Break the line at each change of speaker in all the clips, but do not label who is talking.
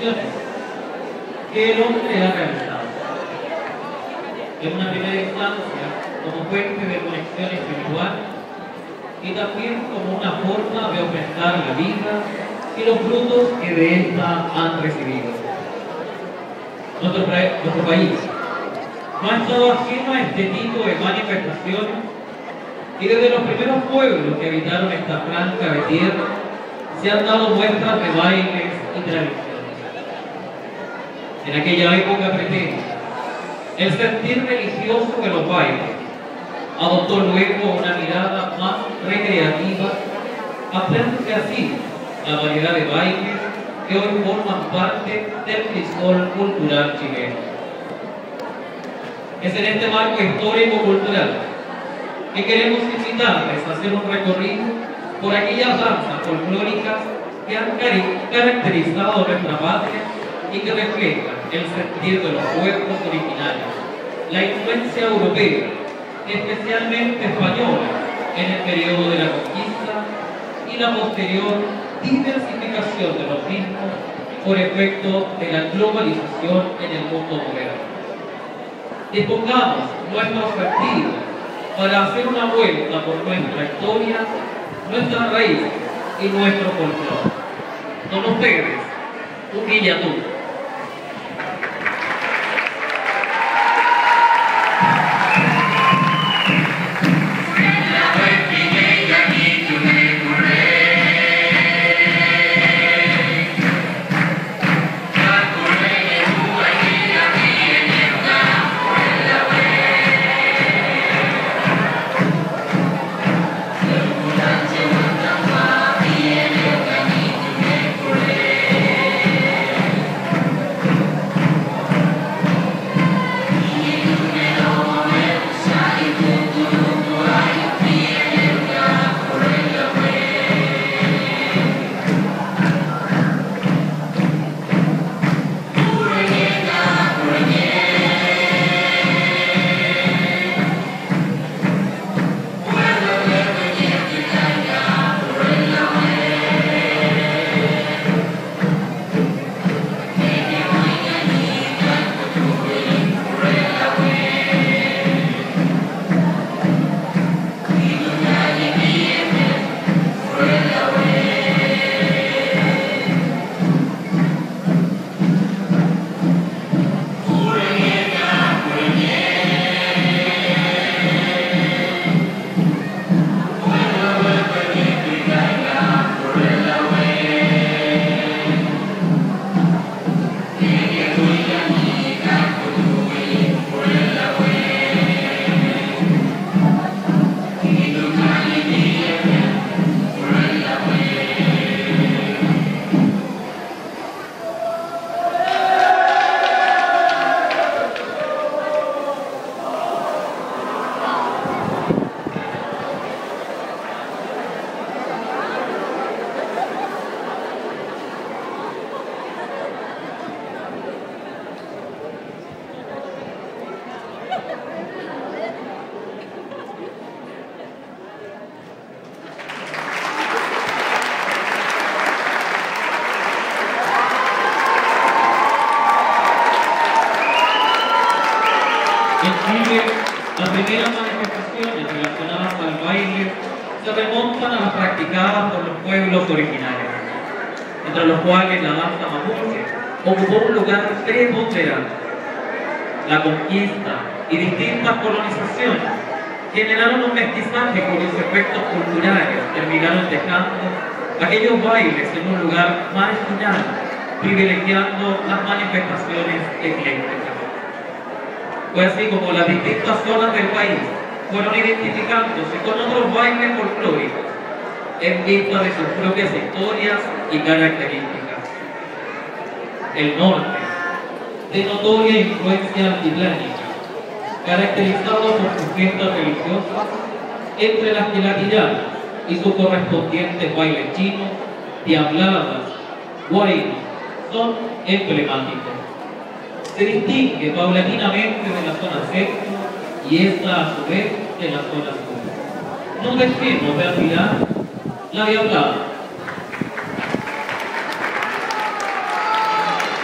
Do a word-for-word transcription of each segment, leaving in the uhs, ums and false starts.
manifestaciones que el hombre ha realizado. En una primera instancia, como fuente de conexión espiritual y también como una forma de aumentar la vida y los frutos que de esta han recibido. Nuestro, nuestro país no ha estado ajeno a este tipo de manifestaciones y desde los primeros pueblos que habitaron esta franja de tierra se han dado muestras de bailes y tradiciones. En aquella época pretérita, el sentir religioso de los bailes adoptó luego una mirada más recreativa, ampliándose así la variedad de bailes que hoy forman parte del crisol cultural chileno. Es en este marco histórico-cultural que queremos invitarles a hacer un recorrido por aquellas danzas folclóricas que han caracterizado nuestra patria y que reflejan el sentir de los pueblos originarios, la influencia europea, especialmente española, en el periodo de la conquista y la posterior diversificación de los mismos por efecto de la globalización en el mundo moderno. Dispongamos nuestros sentidos para hacer una vuelta por nuestra historia, nuestra raíz y nuestro folclore. Con ustedes, Huillatú. Las primeras manifestaciones relacionadas al baile se remontan a las practicadas por los pueblos originarios, entre los cuales la danza mapuche ocupó un lugar preponderante. La conquista y distintas colonizaciones generaron un mestizaje cuyos efectos culturales terminaron dejando aquellos bailes en un lugar marginal, privilegiando las manifestaciones eclécticas. Fue así como las distintas zonas del país fueron identificándose con otros bailes folclóricos en vista de sus propias historias y características. El norte, de notoria influencia altiplánica, caracterizado por sus fiestas religiosas, entre las que la tirana y sus correspondientes bailes chinos, diabladas, guainos, son emblemáticos. Se distingue paulatinamente de la zona centro y esta a su vez de la zona sur. No dejemos de admirar la diablada.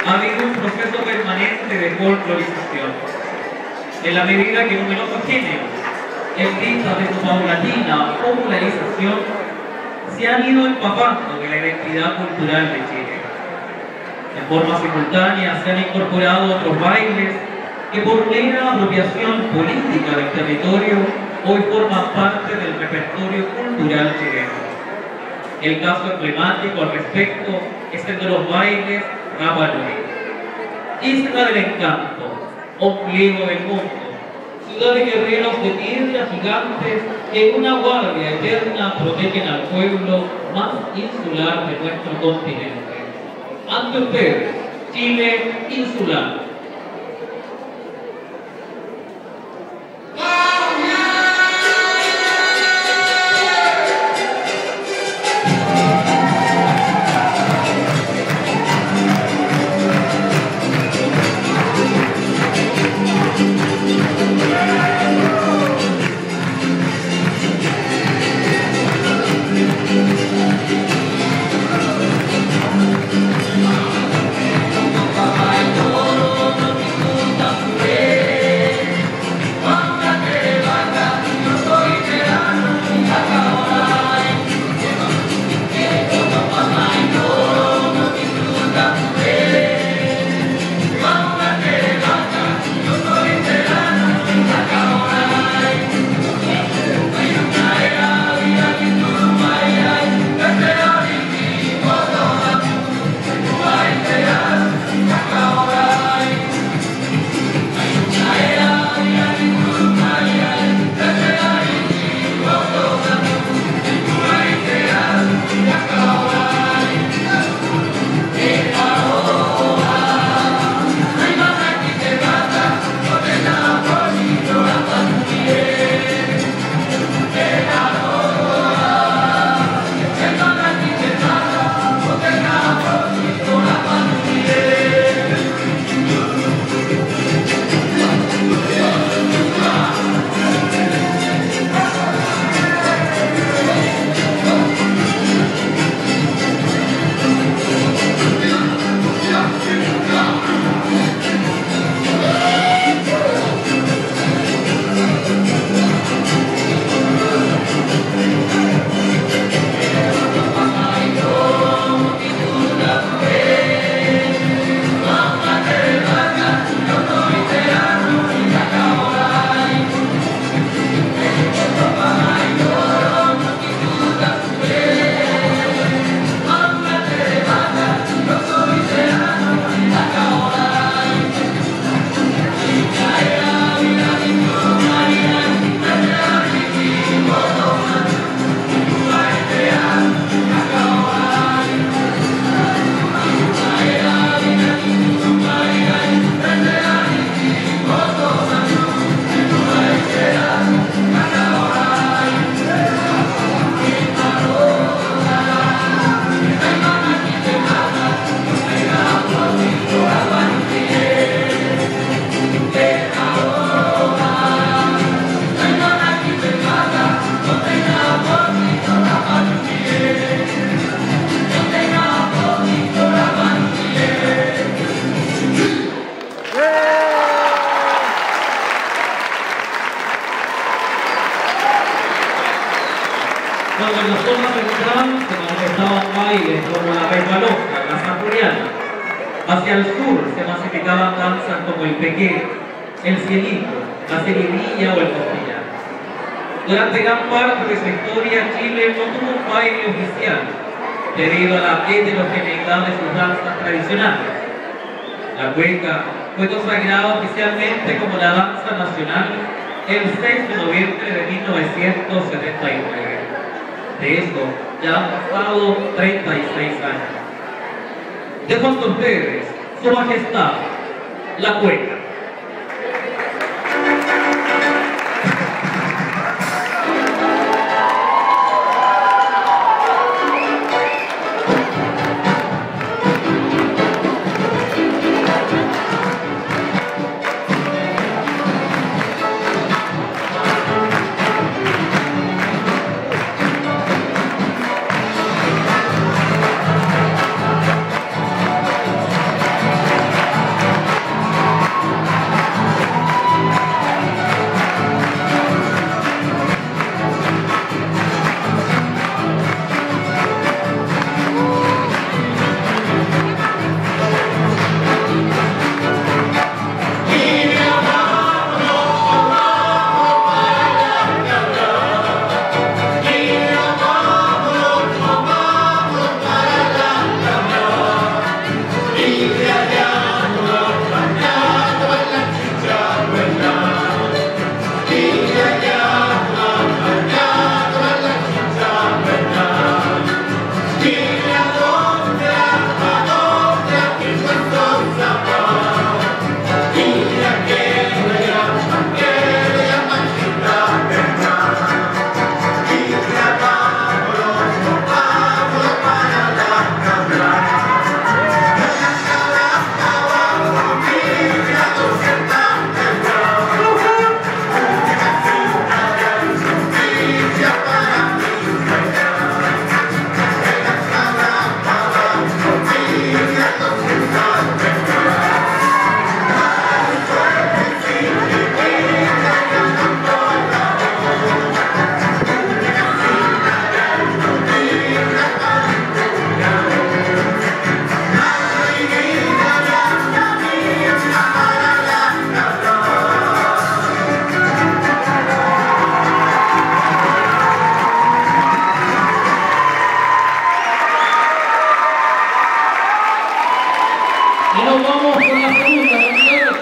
ha habido un proceso permanente de folclorización. En la medida que numerosos géneros, en vista de su paulatina popularización, se han ido empapando de la identidad cultural de Chile. En forma simultánea se han incorporado otros bailes que por mera apropiación política del territorio hoy forman parte del repertorio cultural chileno. El caso emblemático al respecto es el de los bailes Rapa Nui. Isla del Encanto, ombligo del mundo, ciudad de guerreros de piedras gigantes que en una guardia eterna protegen al pueblo más insular de nuestro continente. Ante ustedes, Chile insular. Cuando en la zona central se manifestaban bailes como la perbalosca, la sanjuriana. Hacia el sur se masificaban danzas como el pequé, el cielito, la seguidilla o el costillar. Durante gran parte de su historia, Chile no tuvo un baile oficial debido a la heterogeneidad de sus danzas tradicionales. La cueca fue consagrada oficialmente como la danza nacional el seis de noviembre de mil novecientos setenta y nueve. De esto ya han pasado treinta y seis años. Dejo ante ustedes Su Majestad, la cueca. Y nos vamos con la segunda, ¿no?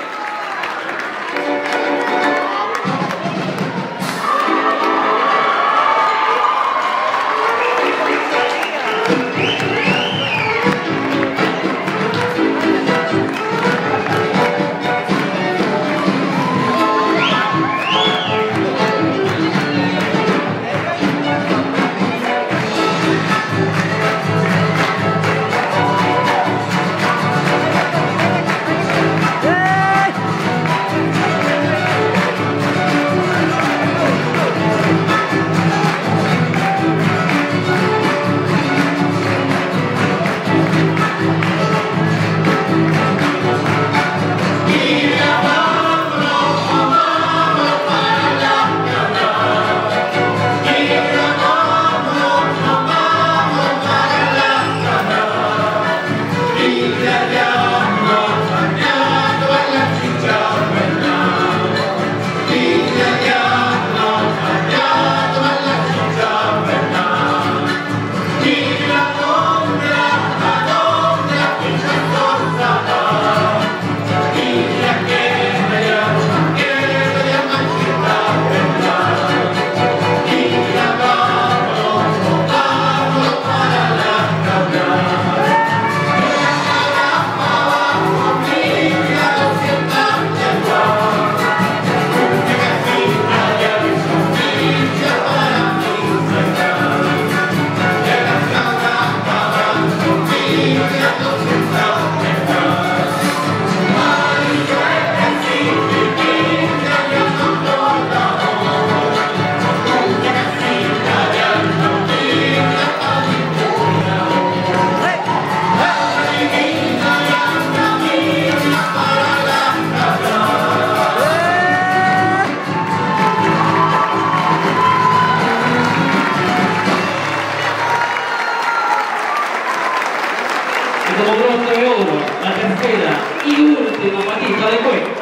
Como broche de oro, la tercera y última patita de cuero.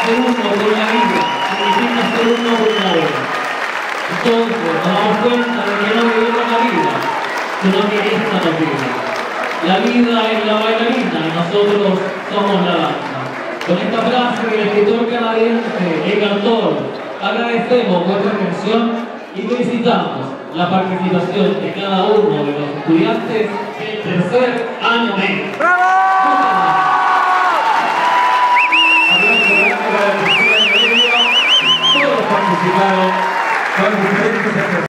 ser uno con la vida, significa ser uno con la obra. Entonces nos damos cuenta de que no vivimos la vida, sino que esta nos vive. La vida es la bailarina y nosotros somos la danza. Con esta frase del escritor canadiense Eckhart Tolle, agradecemos vuestra atención y felicitamos la participación de cada uno de los estudiantes del tercer año medio.
¡Bravo!
Todos participaron con diferentes